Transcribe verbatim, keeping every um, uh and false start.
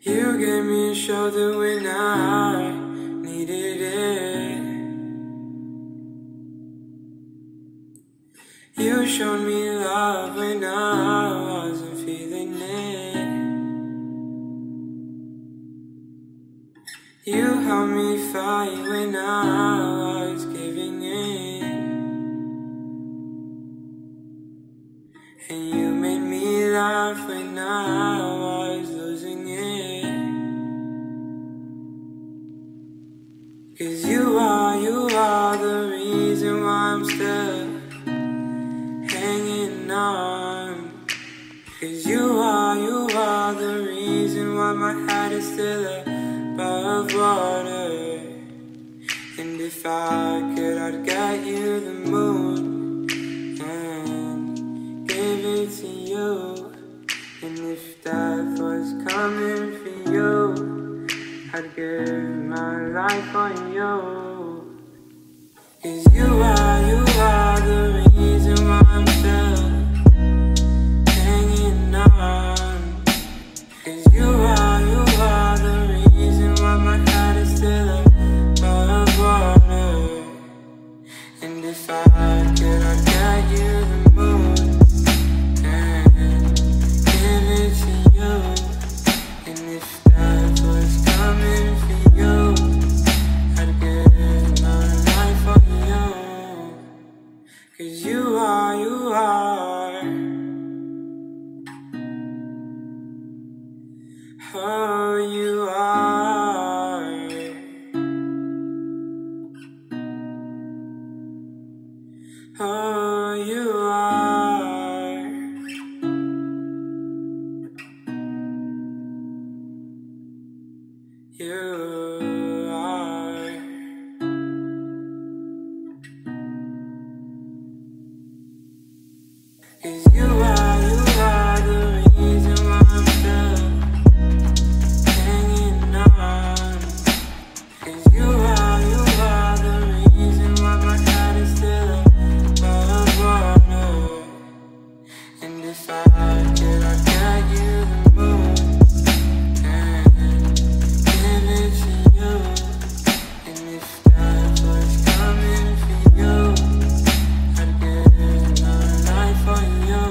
You gave me a shoulder when I needed it. You showed me love when I wasn't feeling it. You helped me fight when I was giving in. And you made me laugh when I was losing it. 'Cause you are, you are the reason why I'm still hanging on. 'Cause you are, you are the reason why my head is still above water. And if I could, I'd get you the moon and give it to you. And if death was coming for you, I'd give my life on you. 'Cause you are, you are the reason why I'm still hanging on. 'Cause you are, you are the reason why my head is still above water. And if I could, I'd get you the moon and give it to you. And if death was coming for you, I'd give my life for you. 'Cause you are, you are, oh, you are, oh, you are, you are. 'Cause you are, you are the reason why I'm still hanging on. 'Cause you are, you are the reason why my head is still above water. And if I could, I'd get you the moon and give it to you. And if death was coming for you, I'd give my life for you.